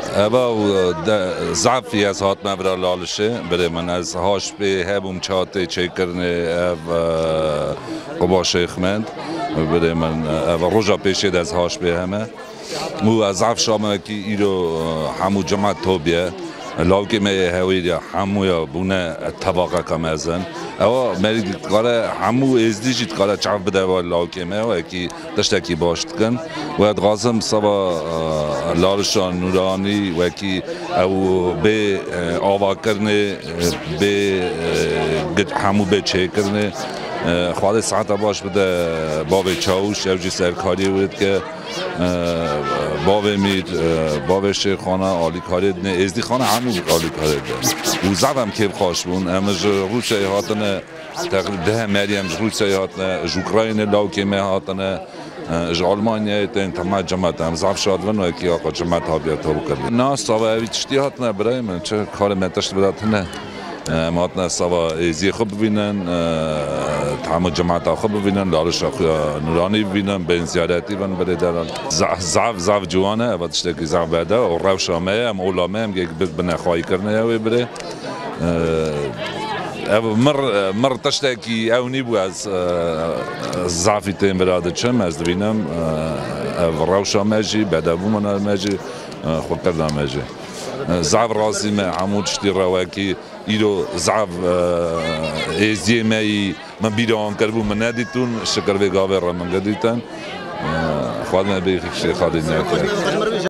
ابا ضعفی از هات مبرا لالشه بره من از هاش به هبوم چاته چکرنه قبا شیخ مند بره من روزا پیشید از هاش به همه مو از ضعف شامه کی ایرو همو جماعت توبیه لاوکی می هویری همو یا بونه طبقه کمازن اما مری کاره همو ازدیجیت کاره چاپ بده و لاوکی می و کی داشته کی باشد کن و ادغازم سبا لارشان نورانی و کی او به آوا کرنه به همو به چه کرنه خواهد ساعت باش بده باب چاوش اوجی سرکاری بود که باب مید باب شیخانه عالی کاری نه ازدی خانه همون عالی کاری ده و زدم که خوش بون امروز روسیه هاتنه تقریبا ده مریم روسیه هاتنه اوکراین لاوکی می هاتنه از آلمانیا تن تمام جماعت هم زاف شاد ونو کی آقا جماعت ها بیاد تو بکنه نه سوای چتی هاتنه برای من چه کار متشت بدات نه ماتنا سوا ازی خوب ببینن تمام جماعت ها خوب ببینن لالش نورانی ببینن بین زیارتی بن بده درن زاف جوانه و تشته کی زاف بده و روشامه ام علامه هم یک بن خواهی کرنه یا بره مر تشته کی اونی بو از زافی تیم براده چم از ببینم روشامه جی بده بو من ماجی خود کردم ماجی زاف رازی من عمود شتی رواکی ایرو زاف ازی می من بیرون کربو من ندیتون شکر به گاور من قدیتن خواهد من بیخی خالی نیاید